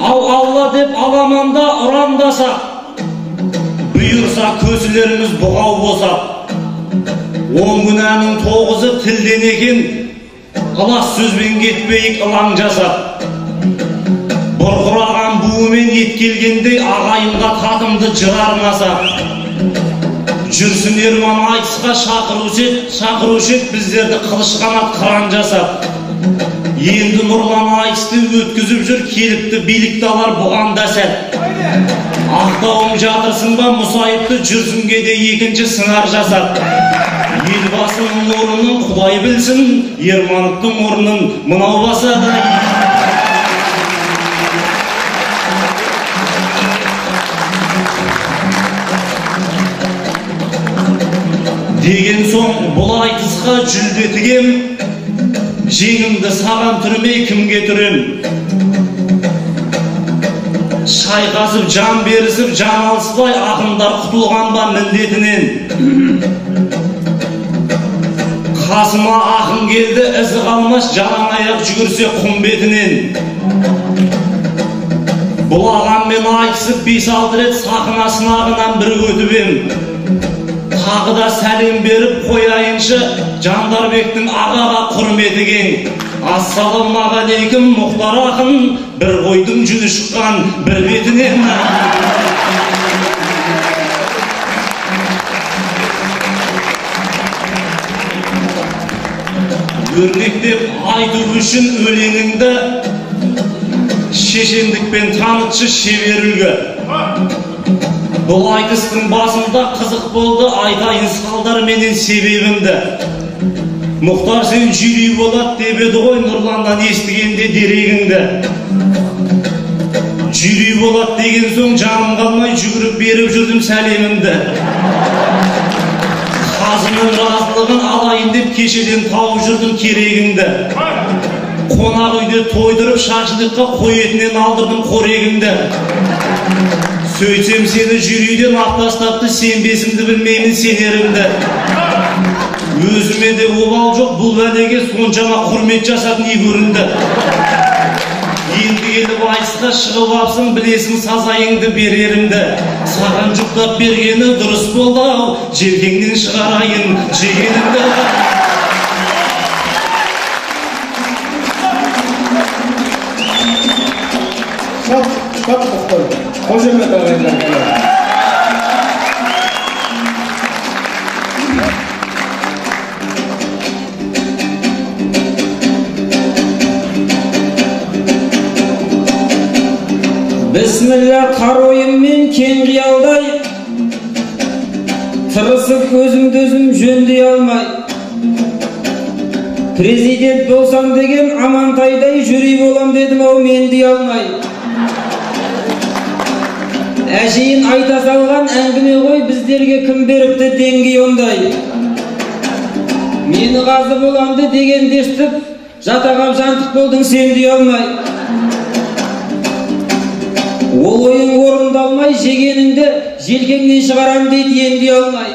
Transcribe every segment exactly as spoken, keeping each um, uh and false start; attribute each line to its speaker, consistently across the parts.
Speaker 1: Ал Алла деп аламанда ұрандаса, бұйырса көзілеріміз бұғау болса, он күнәнің тоғызы тілден екен, ылас сөзбен кетпейік ылаң жасап. Бұрқыраған буымен ет келгенде ағайынға татымды жыр арнаса. Жүрсін Ерман айтысқа шақырушы ет біздерді қылыш қанат қыран жасап. Енді Нұрлан айтысты өткізіп жүр, келіпті билікті алар бұған да сәт. Ақтауың жатырсың ба мұсайыпты, жүрсінге де екінші сыңар жасап. Елбасының орнын Құдай білсін, Ермановтың орнын мынау баса да. Деген соң бұл айтысқа жүлде тігем, жеңімді саған түрмей кімге түрем. Шайқасып жан берісіп жан алыспай ақындар құтылған ба міндетінен. Қасыма ақын келді, ізі қалмас жалаң аяқ жүгірсе құм бетінен. Бұл ағаммен айтысып бес алты рет сақына сынағынан бір өтіп ем. Тағы да сәлем беріп қояйыншы, Жандарбектің ағаға құрметі кең. Ассалаумағалейкум Мұхтар ақын, бір қойдың жүні шыққан бір бетінен. Өрнектеп айту үшін өлеңіңді, шешендікпен танытшы шебер үлгі. Бұл айтыстың басында қызық болды, айтайын салдар менен себебімді. Мұхтар сен жүйрей болады деп еді ғой, Нұрланнан естігенде дерегіңді. Жүйрей болады деген соң жаным қалмай жүгіріп беріп жүрдім сәлемімді. Қазының разылығын алайын деп кешеден тауып жүрдім керегіңді. Қонақ үйде тойдырып шашылыққа қой етінен алдырдым қорегіңді. Сөйтсем сені жүрейден ақтастапты, сенбесімді білмеймін сенерімді. Өзіме де обал жоқ, бұл бәлеге соншама құрмет жасап не көрінді. Енді келіп айтысқа шығып апсың, білесің сазайыңды берерімді. Саған жүктап бергені дұрыс болды ау, желкеңнен шығарайын жегенімді.
Speaker 2: Шап, шап Мұхтар. Қожамет ағайындар келеді.
Speaker 3: Бісміллә, қар ойыммен кең қиялдай, тырысып өзімді өзім жөндей алмай. Президент болсам деген Амантайдай жүрей болам дедім ау, мен дей алмай. Әшейін айта салған әңгіме ғой, біздерге кім беріпті деңгей ондай. Мені қазы боламды деген дештіп, жатағап жантық болдың сен дей алмай. Ол ойың орындалмай, жегеніңді желкеңнен шығарам дейді ен дей алмай.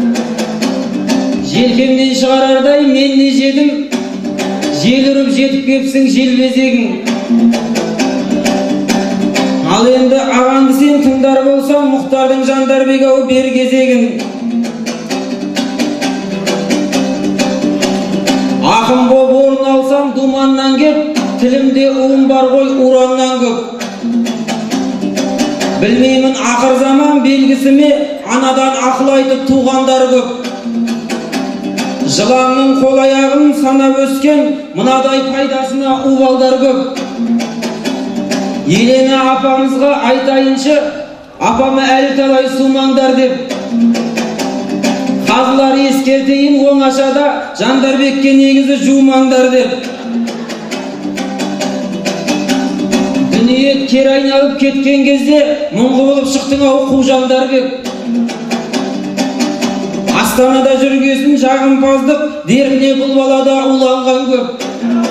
Speaker 3: Желкемнен шығарардай мен не жедім, жел ұрып жетіп кепсің желбезегің. Ал енді ағанды сен тыңдар болсаң, Мұхтардың Жандарбек ау бер кезегін. Ақын боп орын алсам думаннан кеп, тілімде уым бар ғой ураннан көп. Білмеймін ақыр заман белгісіме, анадан ақыл айтып туғандар көп. Жыланның қол аяғын санап өскен, мынадай пайдасына убалдар көп. Елена апамызға айтайыншы, апамы әлі талай сумаңдар деп. Қазылар ескертейін оңашада, Жандарбекке негізі жумаңдар деп. Дүние кер айналып кеткен кезде, мұңғы болып шықтың ау қу Жандарбек. Астанада жүргесін жағымпаздық, деріне бұл балада уланған көп.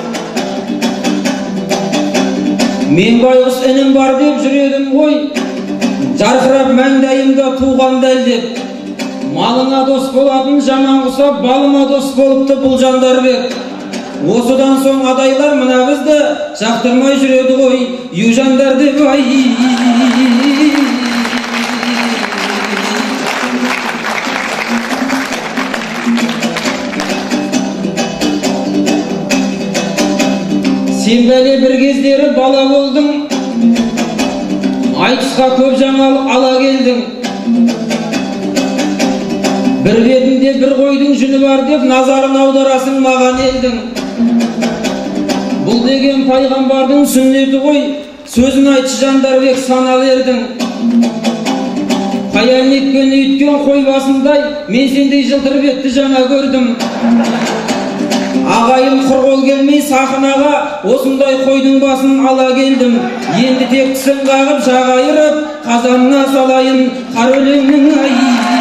Speaker 3: Мен байғұс інім бар деп жүредім ғой, жарқырап мәңдайымда туған дәл деп. Малыңа дос болатын жаман құсап, балыма дос болыпты бұл Жандарбек. Осыдан соң адайлар мына бізді жақтырмай жүреді ғой, южандар деп ай. Сен бәле бір кездері бала болдың, айтысқа көп жаңалық ала келдің. Бір бетінде бір қойдың жүні бар деп назарын аударасың маған елдің. Бұл деген пайғамбардың сүннеті ғой, сөзін айтшы Жандарбек санал ердің. Қаян еткен үйткен қой басындай, мен сендей жылтыр бетті жаңа көрдім. Ағайым құрғол келмей сақынаға, осындай қойдың басын ала келдім. Енді тектісін қағып жағайырып, қазанына салайын қар өлеңнің ай.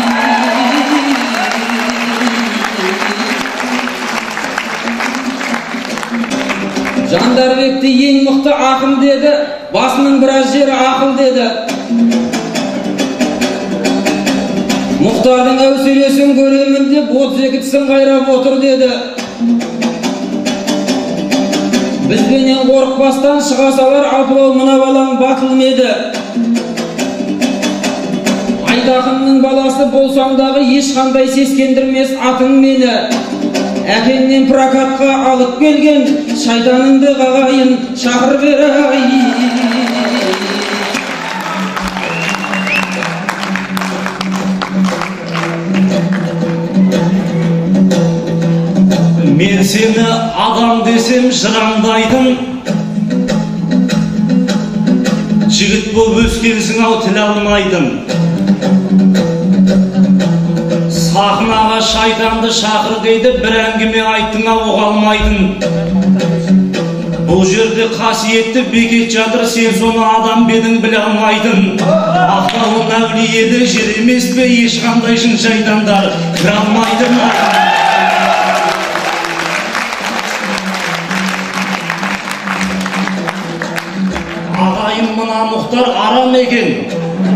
Speaker 3: Жандарбекті ең мықты ақын деді, басының біраз жері ақыл деді. Мұхтардың әуселесін көремін деп отыз екі тісін қайрап отыр деді. Бізбенен қорықпастан шыға салар апылау мына балаң батыл меді. Айдақынның баласы болсаңдағы ешқандай сескендірмес атың мені. Әкеңнен прокатқа алып келген шайтаныңды қағайын шақыр бер ай.
Speaker 1: Мен сені адам десем жыраңдайтын, жігіт боп өскенсің ау тіл алмайтын. Сахнаға шайтанды шақыр дейді, бір әңгіме айттың ау оғалмайтын. Бұл жерде қасиетті бекет жатыр, сен соны адам бедің біле алмайтын. Ақтауын әулиеді жер емес пе, ешқандай жын шайтандар кіре алмайтын. Ағайын мына Мұхтар арам екен,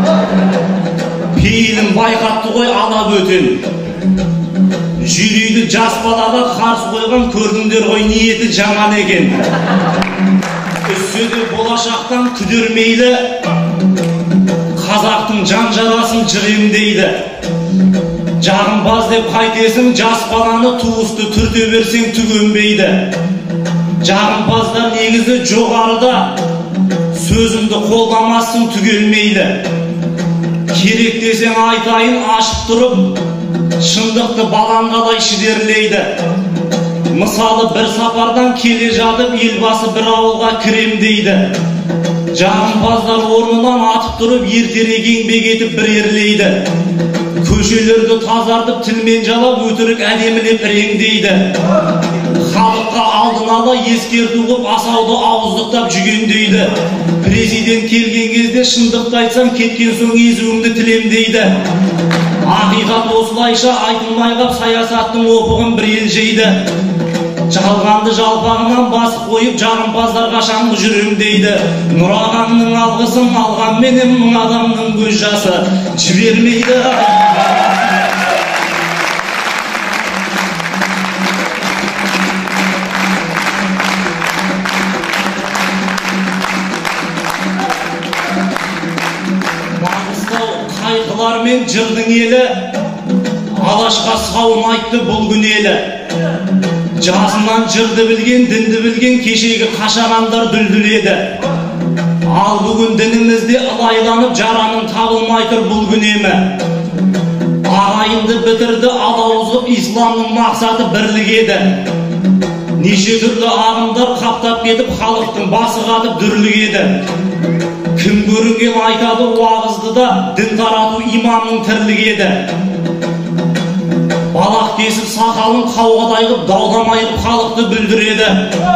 Speaker 1: пейілін байқатты ғой алап өтен. Жүрейді жас балада қарсы қойған көрдіңдер ғой, ниеті жаман екен. Үстеді болашақтан күдермейлі, қазақтың жан жарасын жырымдейді. Жағымбаз деп қайтесің, жас баланы туысты түрде берсең түгенбейді. Жағымбаздар негізі жоғарыда, сөзімді қолдамассың түгелмейді. Керек десең айтайын ашып тұрып, шындықты баланғадай шідерлейді. Мысалы бір сапардан келе жатып, елбасы бір ауылға кірем дейді. Жағымпаздар орнынан атып тұрып, ертерек еңбек етіп бір ерлейді. Көшелерді тазартып, тілмен жалап, өтірік әдемілеп реңдейді. Халыққа алдын ала ескерту қып, асауды ауыздықтап жүгендейді. Президент келген кезде шындықты айтсам, кеткен соң езуіңді тілемдейді. Ақиқат осылайша айтылмай қап, саясаттың опығын бір елжейді. Жалғанды жалпағынан басып қойып, жағымпаздарға шаңғы жүремдейді. Нұрағаңның алғысын алған менен мың адамның көз жасы жібермейді. Қайқылар мен жырдың елі, алашқа сауын айтты бұл күн елі. Жасынан жырды білген, дінді білген, кешегі қашағандар дүлділеді. Ал бүгін дінімізде ылайланып, жараның табылмайтыр бұл күн емі. Ағайынды бітірді алауызып, исламның мақсаты бірлік еді. Неше түрлі ағымдар қаптап кетіп, халықтың басы қатып дүрлік еді. Кім көрінген айтады уағызды да, дін тарату имамның тірлік еді. Балақ кесіп сақалын қауғадай қып, даудамайып халықты бүлдіреді.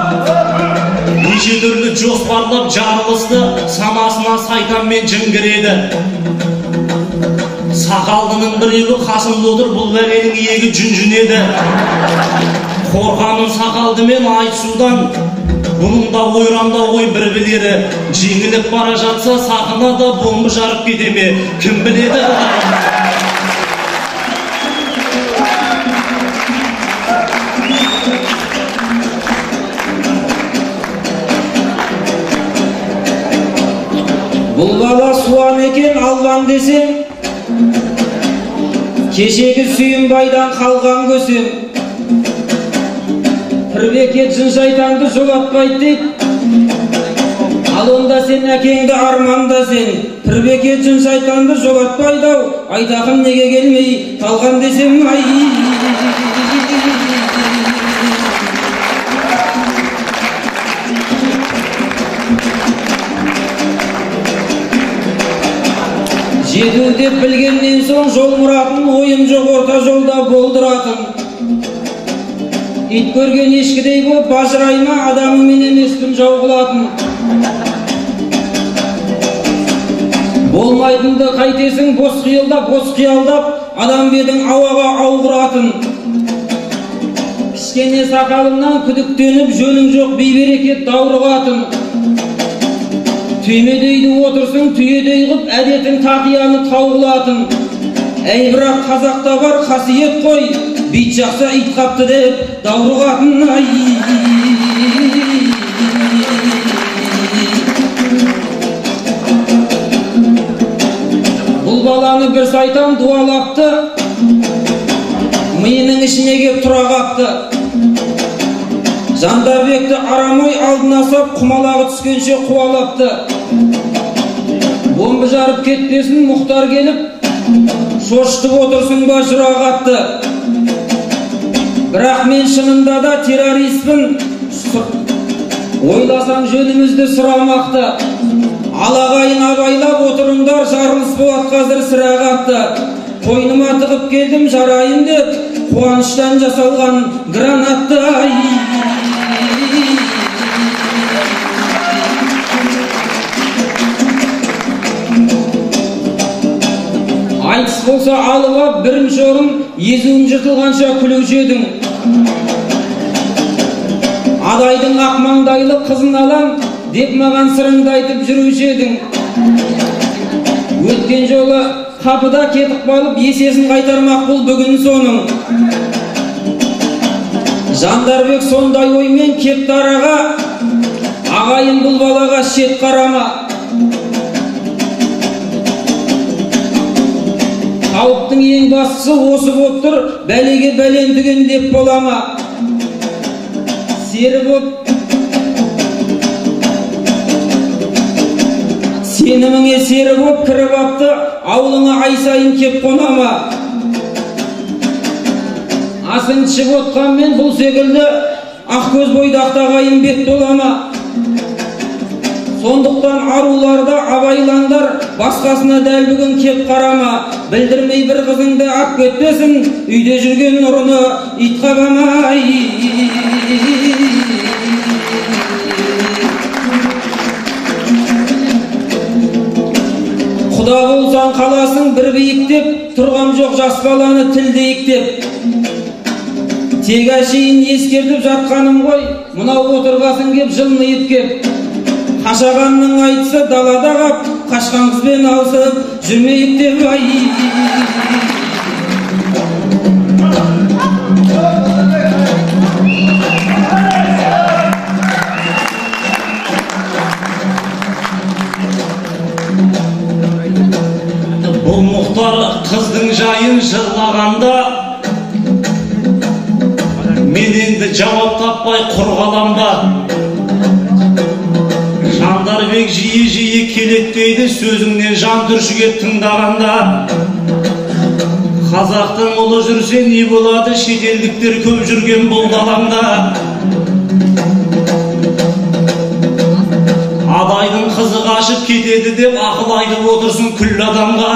Speaker 1: Неше түрлі жоспарлап жарылысты, санасына сайтанмен жын кіреді. Сақалдының біреуі қасымда отыр, бұл бәленің иегі жүн-жүн еді. Қорқамын сақалдымен айтысудан, бұның да ойранда ой бір білері. Жеңіліп бара жатса сақына да бомбы жарып кете ме, кім біледі?
Speaker 3: Бұл бала суан екен албан десем, кешегі Сүйінбайдан қалған көсем. Бір бекет жын шайтанды жолатпайды дейді, ал онда сен әкеңді арманда сен. Бір бекет жын шайтанды жолатпайды ау, айтақым неге келмей қалған десем, ай. Жету деп білгеннен соң жол мұратын, ойым жоқ орта жолда болдыратын. Ит көрген ешкідей боп бажырайма, адамымен емеспін жау қылатын. Болмайтынды қайтесің бос қиылдап, бос қиялдап, адам бедің ауаға ауғыратын. Пішкене сақалымнан күдіктеніп, жөнің жоқ бейберекет даурығатын. Түймедейді отырсың, түйедей қып, әдетің тақияны тауғылатын. Әй, бірақ қазақта бар қасиет қой, бит жақса ит қапты деп даурығатын. Ай. Бұл баланы бір сайтан дуалапты, миының ішіне кеп тұра қапты. Жандарбекті арамай алдына сап, құмалағы түскенше қуалапты. Бомбы жарып кетпесін, Мұхтар келіп, шошытып отырсың ба жұрағатты. Бірақ мен шынында да террористпін, ойласам жөнімізді сұрамақты. Алағайын абайлап отырыңдар, жарылыс болады қазір сырағатты. Қойныма тығып келдім жарайын деп, қуаныштан жасалған гранатты. Айтыс болса алып ап, бірінші орын, езуім жыртылғанша күлуші едің. Адайдың ақмаңдайлы қызын алам, деп маған сырыңды айтып жүруші едің. Өткен жолы қапыда кетіп қалып, есесін қайтармақ бұл бүгін соның. Жандарбек сондай оймен кепті араға, ағайын бұл балаға шет қарама. Қауіптің ең бастысы осы боп тұр, бәлеге бәлен түген деп болама. Сері боп, сеніміңе сері боп кіріп апты, аулыңа ай сайын кеп қонама. Асың ішіп отқанмен бұл секілді, ақкөз бойдақты ағайын бет толама. Сондықтан аруларда абайландар, басқасына дәл бүгін кеп қарама. Білдірмей бір қызыңды ап кетпесін, үйде жүрген ұрыны ит қабамай. Құда болсаң қаласың бір биіктеп, тұрғам жоқ жас баланы тілдейіктеп. Тек әшейін ескертіп жатқаным ғой, мынау отырғасын кеп жылнайып кеп. Қашағанның айтысы далада қап, қашқан қызбен алысып жүрмейік деп. Ай.
Speaker 1: Бұл Мұхтар қыздың жайын жырлағанда, мен енді жауап таппай құр қаламда. Жандарбек жиі-жиі келеттейді, сөзіңнен жан түршіге тыңдағанда. Қазақтың ұлы жүрсе не болады, шетелдіктер көп жүрген бұл даламда. Адайдың қызы қашып кетеді деп ақыл айтып отырсын күллі адамға.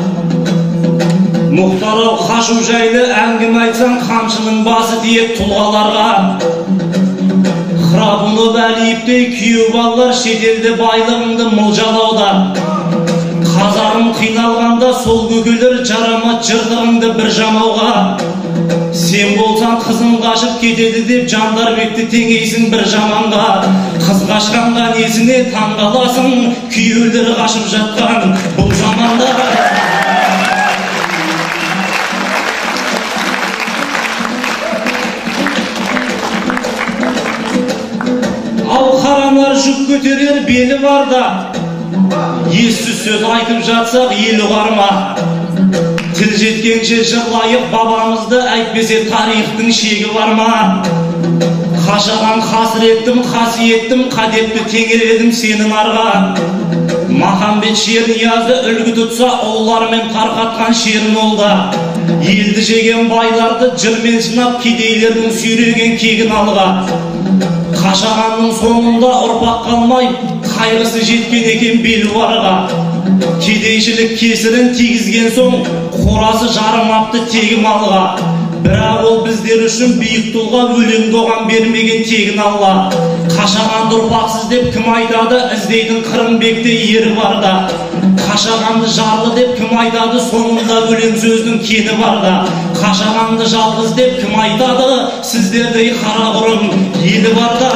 Speaker 1: Мұхтар-ау, қашу жайлы әңгіме айтсаң, қамшының басы тиек тұлғаларға. Қырабыны бәлейіптей күйеу балалар шетелді байлығыңды мылжалауда. Қазарым қиналғанда сол көкелер жарамат жыртығыңды бір жамауға. Сен болсаң қызың қашып кетеді деп Жандарбекті теңейсің бір жаманға. Қыз қашқанға несіне таңғаласың, күйеулері қашып жатқан бұл заманда. Ал қаранар жүк көтерер белі барда, ессіз сөз айтып жатсақ ел ұғарма. Тіл жеткенше жырлайық бабамызды, әйтпесе тарихтың шегі бар ма? Қашаған қасіреттім, қасиеттім, қадепті теңередім сенің арға. Махамбет Шерниязы үлгі тұтса, ұлылармен тарқатқан шерін олда. Елді жеген байларды жырмен сынап, кедейлердің сүйреген кегін алға. Қашағанның соңында ұрпақ қалмай, қайғысы жеткен екен белуарға. Кедейшілік кесірін тигізген соң, қорасы жарымапты тегі малға. Бірақ ол біздер үшін биік тұлға, өлеңді оған бермеген тегін Алла. Қашағанды ұрпақсыз деп кім айтады, іздейтін Қырымбекте ері барда. Қашағанды жарлы деп кім айтады, соңында өлең сөздің кені барда. Қашағанды жалғыз деп кім айтады, сіздердей қара құрым елі барда.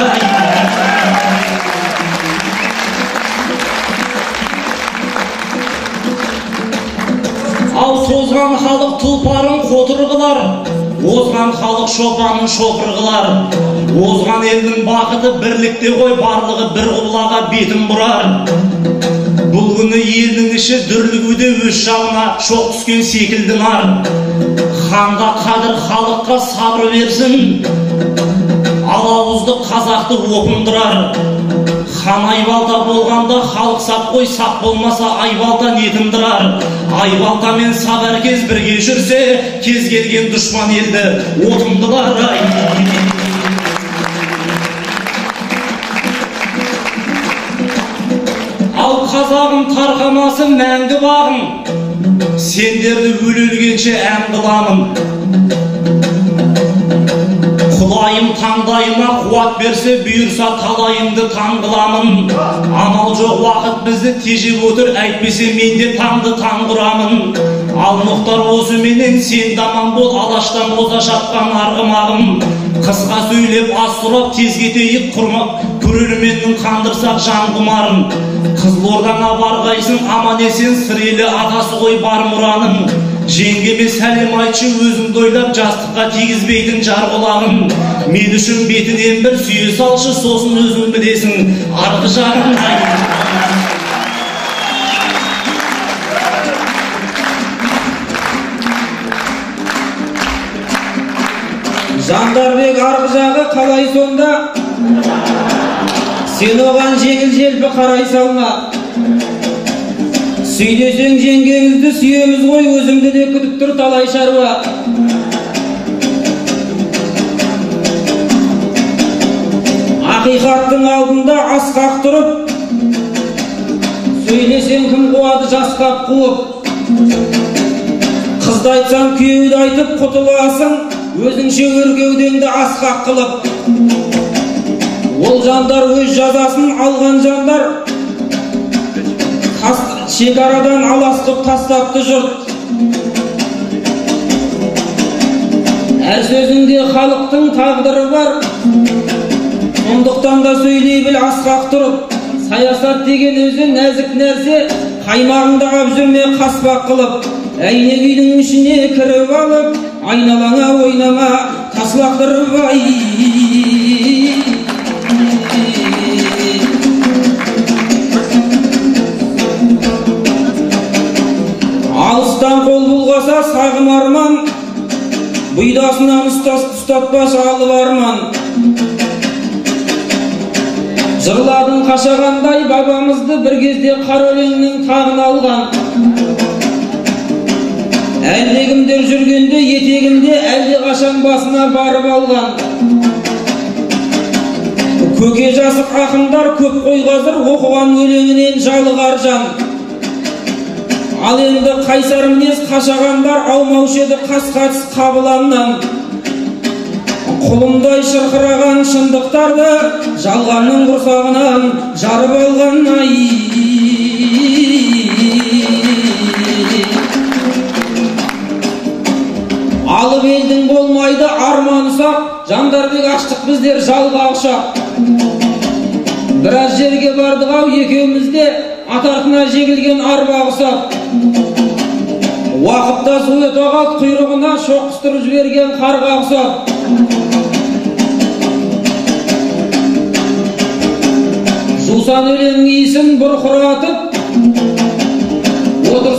Speaker 1: Ал тозған халық тұлпарын қотыр қылар, озған халық шопанын шопыр қылар. Озған елдің бақыты бірлікте ғой, барлығы бір құбылаға бетін бұрар. Бұл күні елдің іші дүрлігуде өз жағына шоқ түскен секілді нар. Ханға қадір халыққа сабыр берсін, алауызды қазақты опындырар. Хан айбалта болғанда халық сап қой, сап болмаса айбалта не тындырар. Айбалта мен сап әркез бірге жүрсе, кез келген дұшпан елді отындылар. Ал қазағым тарқамасы мәңгі бағым, сендерді өлелгенше ән қыламын. Құдайым таңдайыма қуат берсе, бұйырса талайымды таң қыламын. Амал жоқ уақыт бізді тежеп отыр, әйтпесе мен де таңды таң құрамын. Ал Мұхтар осы менен сен даман бол, алаштан оза шапқан арғымағым. Қысқа сөйлеп аз сұрап тез кетейік, құрмақ көрерменнің қандырсақ жан құмарын. Қызылордаңа барғайсың аман есен, сірелі атасы ғой бар мұраным. Жеңгеме сәлем айтшы, өзіңді ойлап жастыққа тигізбейтін жар құлағым. Мен үшін бетінен бір сүйе салшы, сосын өзің білесің арғы жағын.
Speaker 3: Жандарбек арғы жағы қалай сонда, сен оған жеңіл желпі қарай салма. Сөйлесең жеңгеңізді сүйеміз ғой, өзіңді де күтіп тұр талай шаруа. Ақиқаттың алдында асқақ тұрып, сөйлесең кім қуады жасқап қуып. Қызды айтсаң күйеуді айтып құтыласың, өзіңше өркеудеңді асқақ қылып. Ол жандар өз жазасын алған жандар, шекарадан аласқып тастапты жұрт. Әр сөзінде халықтың тағдыры бар, сондықтан да сөйлей біл асқақ тұрып. Саясат деген өзі нәзік нәрсе, қаймағыңды ап жүрме қаспақ қылып. Әйнек үйдің ішіне кіріп алып, айналаңа ойнама таслақтырып ай. Алыстан қол бұлғаса сағым арман, бұйдасынан ұстатпашы алып арман. Жырладың қашағандай бабамызды, бір кезде қара өлеңнің тағын алған. Әлдегімдер жүргенде етегінде, әлде қашан басына барып алған. Көке жасық ақындар көп қой қазір, оқыған өлеңінен жалығар жан. Ал енді қайсар мінез қашағандар, аумаушы еді қасқатыс қабыланнан. Құлымдай шырқыраған шындықтарды, жалғанның құрсағынан жарып алған ай. Алып елдің болмайды арман ұсақ, Жандарбек аштық біздер жалға ұшақ. Біраз жерге бардық ау екеумізде, атартына жегілген арба ұсақ. Уақытта суы тоғат құйрығына шоқыстырып жіберген қарға ұсақ. Жусан өлең иісін бұрқыратып,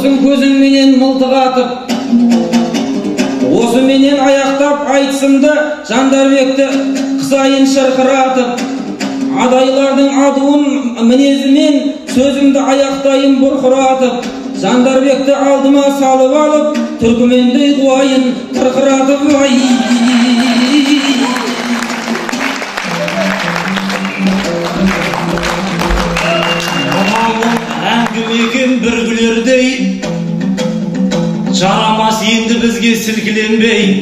Speaker 3: Озың көзің менен мылтық атып, осы менен аяқтап айтсымды Жандарбекті қысайын шырқыратып. Адайлардың адуын мінезімен сөзімді аяқтайын бұрқыратып. Жандарбекті алдыма салып алып, түркімендей қуайын қырқыратып. Ай!
Speaker 1: Әңгімекен бір күлердей, жарамас енді бізге сілкіленбей.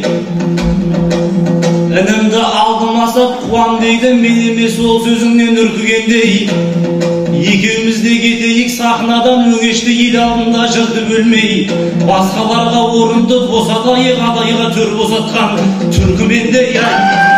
Speaker 1: Інімді алдымасап қуам дейді, мен емес ол сөзіңнен үркігендей. Екеуміз де кетейік сахнадан, өңешті ел алдында жырды бөлмей. Басқаларға орынды босатайық, адайға төр босатқан түркімендей.